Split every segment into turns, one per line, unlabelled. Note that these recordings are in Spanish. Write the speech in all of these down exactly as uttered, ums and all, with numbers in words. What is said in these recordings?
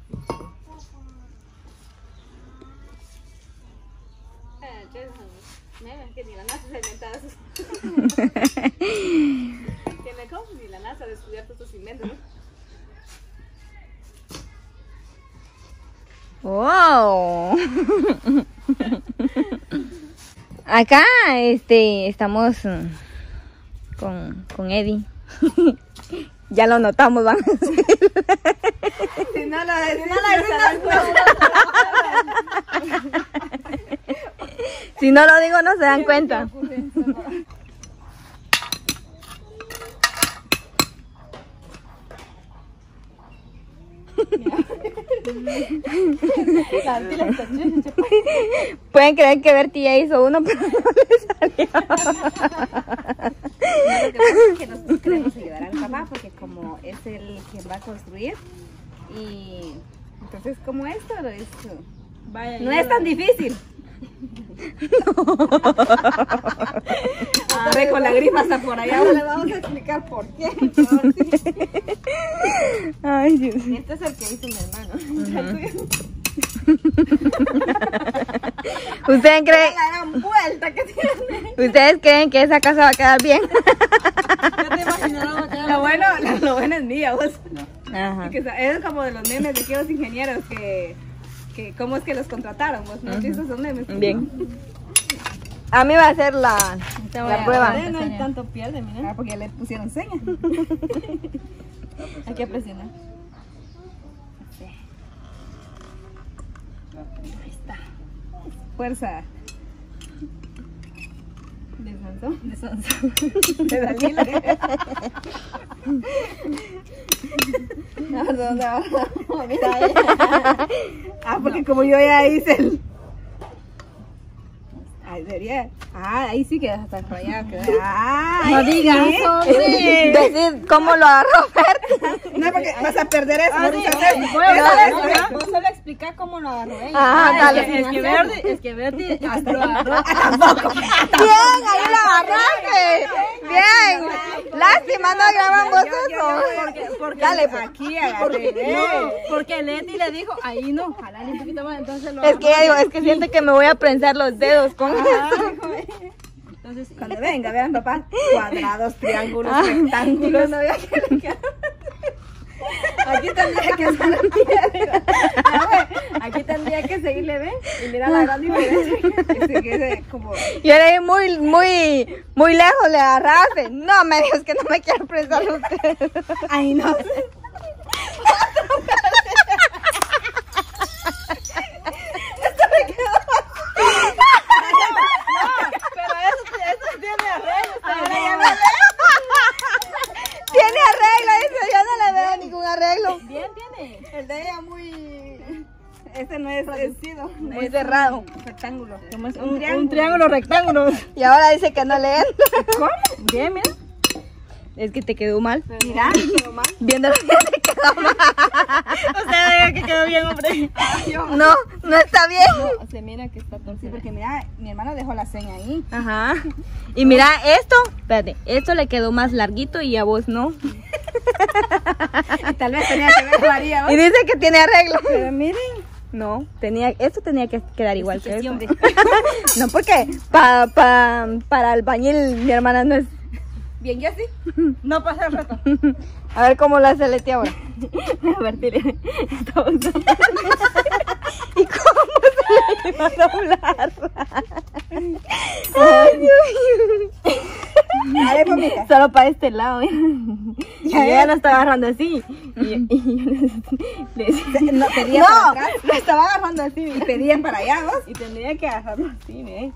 Que ni la NASA se ha inventado esos. Que me como ni la NASA ha descubierto estos inventos, ¿no?
Wow. Acá este estamos con, con Eddie. Ya lo notamos, van a decir.
Si no lo decís,
si no, si no lo digo, no se dan cuenta. Pueden creer que Bertie ya hizo uno, pero no le salió.
No, lo que pasa es que nosotros queremos ayudar a mi papá porque como es el quien va a construir y entonces como esto lo hizo. Vaya, no es tan difícil. A ver, con la gripa hasta por allá. Ahora le vamos a explicar por qué.
Ay, Dios.
Este es el que hizo mi hermano. Uh-huh.
¿Ustedes creen?
La gran vuelta que tiene.
¿Ustedes creen que esa casa va a quedar bien?
Yo te imagino, lo bueno, lo, lo bueno es mío, vos.
Ajá.
Que es como de los memes de que los ingenieros que, que cómo es que los contrataron, vos no viste esos memes.
Bien. A mí va a ser la, la prueba.
Ver, no hay tanto pierde, mira. Ah, porque ya le pusieron seña. Hay que presionar. Ahí está. Fuerza. De Sonso. De Sonso. De Dalila. No, no, no. Mira ahí. Ah, porque como yo ya hice el... Ay, debería. Ah, ahí sí que hasta rayado. Ah, no digas, hombre.
Decir cómo lo agarró Bertie.
No, porque vas a perder eso.
Ah,
no,
sí,
no,
voy a vos solo explicar cómo lo agarró ella.
Ajá,
Ah,
dale.
Es que, es que Bertie, es que Bertie hasta lo agarró.
Tampoco.
Bien, ahí lo agarraste. Bien. Lástima, no grabamos eso.
Porque, porque
Dale, pues.
Aquí agarré.
Porque, no, porque Leti le dijo, ahí no, jalale un poquito más, entonces lo
Es que ya digo, es que siente que me voy a prensar los dedos con eso.
Entonces,
Cuando venga, vean papá, cuadrados, triángulos, rectángulos, no vea que le queda. Aquí tendría que ser aquí tendría que seguirle, ¿ven? Y mira la gran diferencia. Que se quede como...
Y eres muy, muy, muy lejos le agarraste. No me digas que no me quiero prensar los dedos.
Ay, no.
Tiene arreglo, dice, yo no le veo ningún arreglo.
bien tiene.
El de ella muy... Este no es reducido.
Muy cerrado.
Rectángulo.
¿Cómo es?
Un
Un,
triángulo.
un triángulo rectángulo.
Y ahora dice que no le entra.
¿Cómo? Bien, mira.
Es que te quedó mal.
Mira,
Viéndolo bien te quedó mal.
Usted diga que quedó bien, hombre.
No, no está bien.
No, se mira que está
sí,
torcido.
porque mira, mi hermano dejó la seña ahí.
Ajá. Y mira, esto, espérate, esto le quedó más larguito y a vos no.
Y tal vez tenía que ver María, ¿no?
Y dice que tiene arreglo.
Pero miren.
No, tenía, esto tenía que quedar igual que eso.
hombre.
No, porque pa, pa, para el albañil mi hermana no es.
Bien, yo sí.
No pasa el rato.
A ver cómo lo hace Leti ahora.
A ver, tire. Estamos...
¿Y cómo se le iba a doblar? Ay, Dios mío.
A ver, mamita.
Solo para este lado. ¿eh? Y ella lo está agarrando así. Y, y yo le, le decía,
No, pedía
no,
para acá.
lo estaba agarrando así.
Y pedían para allá, ¿vos?
Y tendría que agarrarlo así, ¿eh?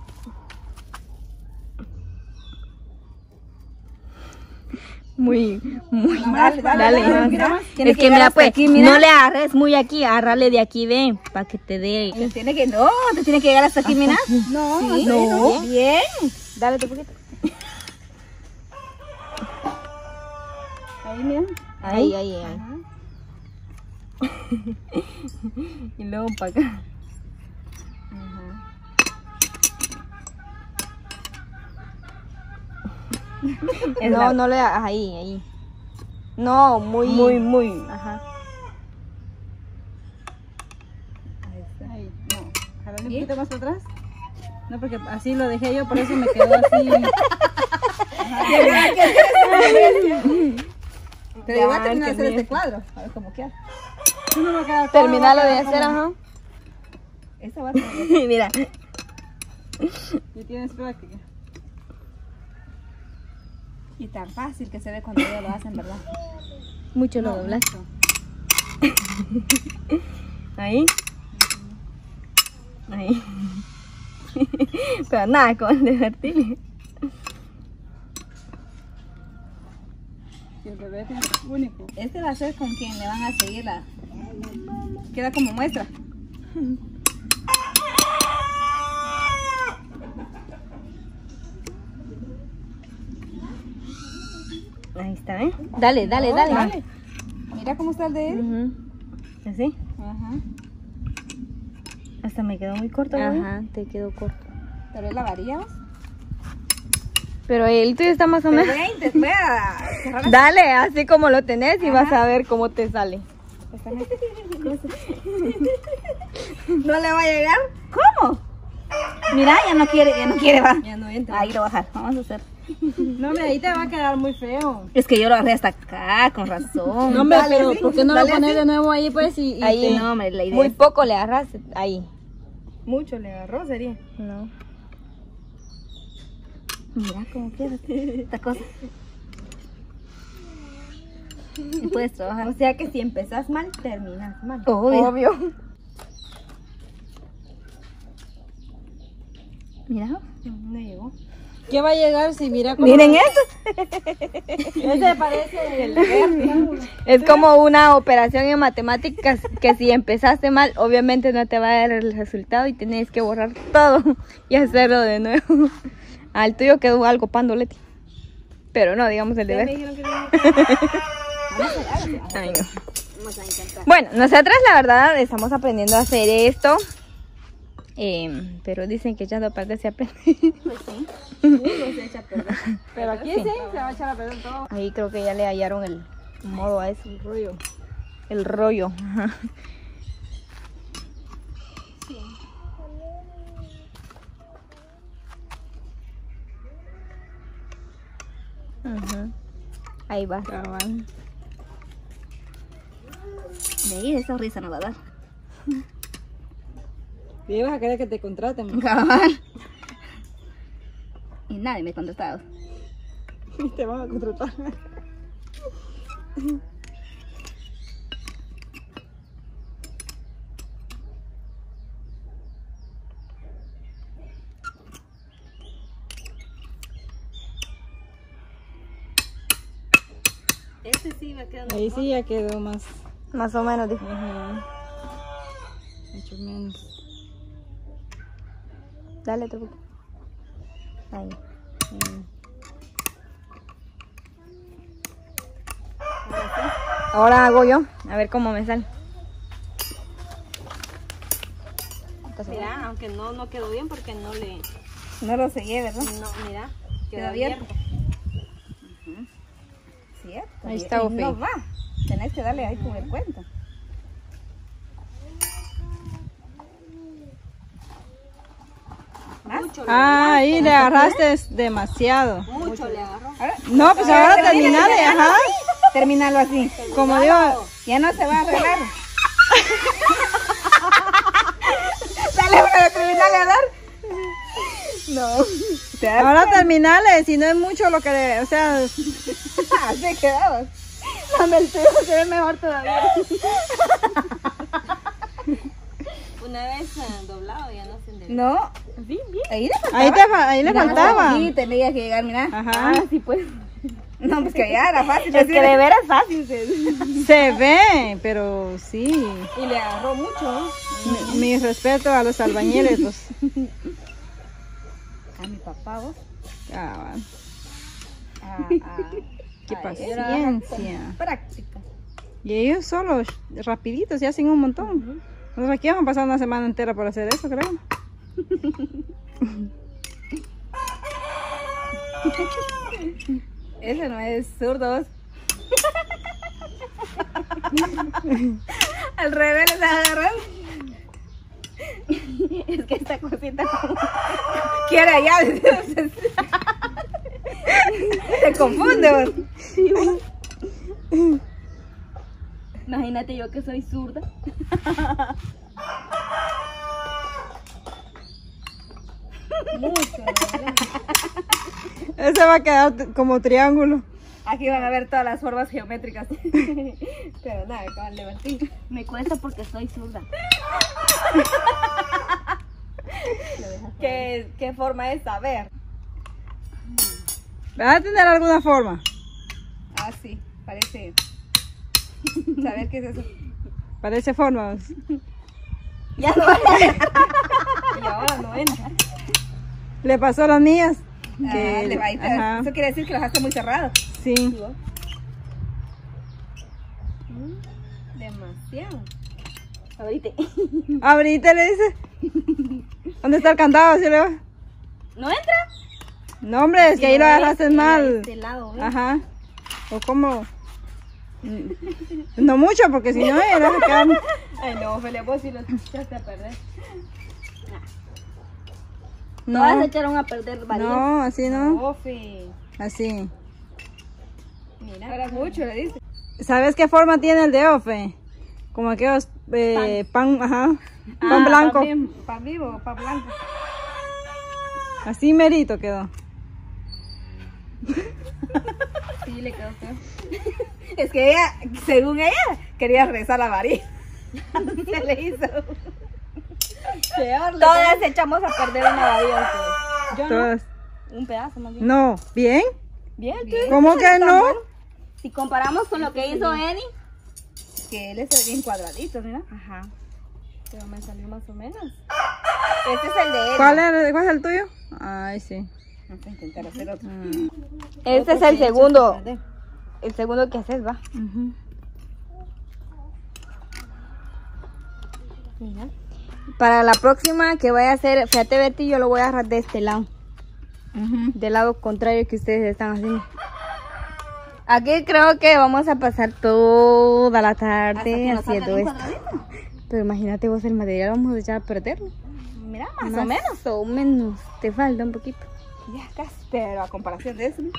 Muy, muy.
Dale, dale,
Dale,
dale,
más.
mira más.
Es
Tiene
que,
que llegar
mira,
hasta
pues,
aquí, mira.
no le agarres muy aquí, agárrale de aquí, ve, para que te dé.
Tiene que, no, te tiene que llegar hasta aquí, mira.
No,
Sí,
no.
Bien.
Dale tu poquito.
Ahí, mira.
Ahí, ahí, ahí.
Y luego para acá.
No,
la-
no le hagas ahí, ahí. No, muy.
Muy, muy.
Ajá.
un poquito más para atrás. No, porque así lo dejé yo, por eso me quedó así.
Pero yo voy a terminar de hacer este cuadro. A ver cómo queda.
No va a quedar todo,
Terminalo
va a
de
quedar
hacer,
como-
ajá.
Esta va a ser.
Mira.
Y tienes práctica.
Y tan fácil que se ve cuando ellos lo hacen, ¿verdad?
Mucho lo
No,
doblas.
mucho.
Ahí. Ahí. Pero nada, como el de Bertile.
Y el bebé es único.
Este va a ser con quien le van a seguir la... Queda como muestra.
Ahí está, ¿eh? Dale, dale,
Oh,
dale.
dale. Mira cómo está el de él.
Ujú. Así.
Ajá.
Hasta me quedó muy corto. Ajá, te quedó corto.
Pero él la varía. ¿Ves?
Pero el tuyo está más o
Pero
menos.
voy a intent- voy a cerrar la-
Dale, así como lo tenés y
Ajá.
vas a ver cómo te sale.
¿No le va a llegar? ¿Cómo? Mira, ya no quiere, ya no quiere, va.
Ya no entra.
Ahí lo voy a bajar. Vamos a hacer.
No, hombre, ahí te va a quedar muy feo.
Es que yo lo agarré hasta acá, con razón.
No, hombre,
Dale,
pero
sí,
¿por qué no
dale
lo pones
así.
de nuevo ahí, pues? Y, y
Ahí.
te-
No, hombre, la idea
Muy
es-
poco le agarras ahí.
Mucho le agarró, sería.
No.
Mira cómo queda esta cosa. Y puedes trabajar.
O sea que si empezás mal, terminas mal.
Obvio.
Obvio.
Mira.
No llegó.
¿Qué va a llegar si mira cómo...
Miren esto.
Ese parece el verde.
Es como una operación en matemáticas que si empezaste mal, obviamente no te va a dar el resultado y tenés que borrar todo y hacerlo de nuevo. Al tuyo quedó algo pando, Leti. Pero no, digamos el de
Me
ver.
dijeron que no.
Ay, no.
Vamos a intentar.
Bueno, nosotras la verdad estamos aprendiendo a hacer esto. eh, pero dicen que ya no parte se aprende.
Pues sí. Uno se echa a perder.
Pero aquí sí, se va a echar a perder todo.
Ahí creo que ya le hallaron el modo a eso.
El rollo.
El rollo. Ajá. Ajá. Ahí va.
Cabal.
De ahí esa risa no va a dar.
Y vas a querer que te contraten.
Cabal. Y nadie me ha contestado.
Y te van a contratar.
Este sí va quedando.
Ahí sí ya quedó más.
Más o menos, dijo.
Ajá. Mucho menos.
Dale otro poco. Ahí.
Mm.
Ahora hago yo. A ver cómo me sale.
Mira, aunque no, no quedó bien porque no le...
No lo seguí, ¿verdad?
No, mira,
Quedó abierto. Cierto.
Ahí
Y-
está,
y
Ofe.
no va. Tenés que darle ahí con el cuento. ¿Más?
Ah, ahí le agarraste demasiado.
Mucho le agarró.
No, pues ahora terminale, ajá.
Terminalo así.
Como digo,
Ya no se va a arreglar. Dale una de terminarle a dar. No.
ahora terminale, si no es mucho lo que le, o sea,
Así quedamos.
No, el tuyo se ve mejor todavía.
una vez doblado ya no se endereza.
No.
Sí, bien.
Ahí le faltaba.
Ahí, te, fa- ahí le
No,
faltaba.
Sí, tenía que llegar, mira.
Ajá.
Ah, sí, pues.
No, pues que ya era fácil.
Es
así
que de veras fácil. Se...
Se ve, pero sí.
Y le agarró mucho.
Mi, mi respeto a los albañiles, pues.
A mi papá, vos.
Ah,
A, a,
qué
a
paciencia.
práctica.
Y ellos solos, rapiditos, ya hacen un montón. Nosotros aquí vamos a pasar una semana entera por hacer eso, creo.
Eso no es zurdos. Al revés les agarran. Es que esta cosita como... quiere allá. Se confunde vos.
Sí, imagínate yo que soy zurda.
Mucho, ¿verdad?
Ese va a quedar t- como triángulo.
Aquí van a ver todas las formas geométricas. Pero nada, acaban de divertir.
Me cuesta porque soy zurda.
¿Qué, ¿Qué forma es? A ver.
¿Va a tener alguna forma?
Ah, sí, parece. Saber qué es eso.
Parece forma.
Ya no.
Y ahora no entra.
Le pasó a las mías.
Ah,
que-
le va a ir, pero
ajá,
eso quiere decir que los hace muy cerrados.
sí.
Mm, demasiado.
Ahorita.
Ahorita le dice. ¿Dónde está el candado? ¿Sí le va?
¿No entra?
No, hombre, es que ahí lo agarraste
Era
mal.
Este lado, ¿ves?
Ajá. O como. No mucho, porque si no, ya le vas a quedar.
Ay, no, Ophelia, vos sí los echaste a perder.
Todas se
No,
echaron a perder varias.
no, así no.
Ofi.
Así.
Mira, ahora mucho le dice.
¿Sabes qué forma tiene el de Ofe? Como aquellos eh, pan, ajá, pan
Ah,
blanco.
Pan, bien- pan vivo, pan blanco.
Así merito quedó.
Sí, le quedó feo. Es que ella, según ella, quería regresar a la varilla. Se le hizo. Peor, le
Todas echamos a perder una varilla. ustedes. Yo no.
Todas.
Un pedazo más bien.
No, ¿bien?
Bien, tú.
Bien.
¿Cómo que no?
Si comparamos con lo que hizo Eni.
que él es bien cuadradito, mira.
Ajá.
Pero me salió más o menos.
Este es el de él.
¿Cuál es, cuál es el tuyo? Ay, sí.
Vamos a intentar hacer otro.
Mm.
Este es
Otro
el
que he hecho
segundo.
sin perder.
El segundo que haces, va.
Ujú.
Mira. Para la próxima que vaya a hacer, fíjate Betty, yo lo voy a agarrar de este lado.
Ujú.
Del lado contrario que ustedes están haciendo. Aquí creo que vamos a pasar toda la
Hasta
tarde
que nos
haciendo
salga un
esto.
cuadradito.
Pero imagínate vos el material, vamos a echar a perderlo.
Mira, más, o menos.
Más o menos. Te falta un poquito.
Ya casi. Pero a comparación de eso, ¿no?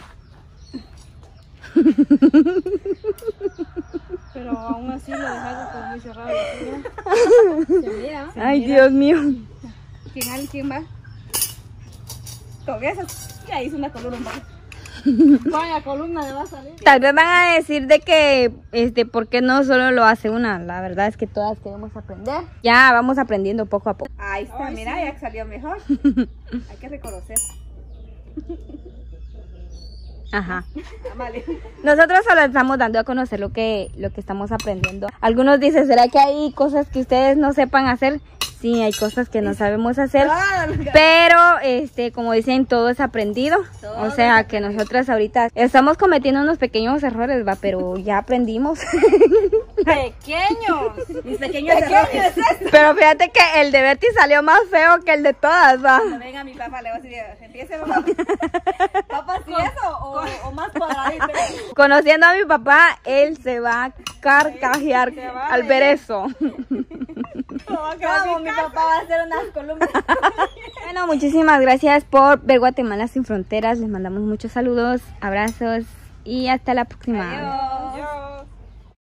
Pero aún así lo dejaste como muy cerrado. Mira. Se mira. Se
Ay,
mira.
Dios mío.
¿Quién, al- ¿Quién va? Con eso ya hizo una columna un poquito. Vaya columna le va a salir.
Tal vez van a decir de que, este, ¿por qué no solo lo hace una? La verdad es que todas queremos aprender. Ya vamos aprendiendo poco a poco.
Ahí está, mira, ya salió mejor. Hay que reconocer.
Ajá.
Vale.
Nosotros solo estamos dando a conocer lo que, lo que estamos aprendiendo. Algunos dicen, ¿será que hay cosas que ustedes no sepan hacer? Sí, hay cosas que no sabemos hacer. Pero, este, como dicen, todo es aprendido. O sea, que nosotras ahorita estamos cometiendo unos pequeños errores, va, pero ya aprendimos.
Pequeños. Mis pequeños errores.
Pero fíjate que el de Betty salió más feo que el de todas, va.
Cuando venga mi papá le voy a decir, empiece mamá. Papá, ¿sí eso? O, o más cuadradito.
Conociendo a mi papá, él se va a carcajear al ver eso.
Vamos, mi papá va a hacer unas columnas.
Bueno, muchísimas gracias por ver Guatemala sin fronteras. Les mandamos muchos saludos, abrazos y hasta la próxima.
Adiós.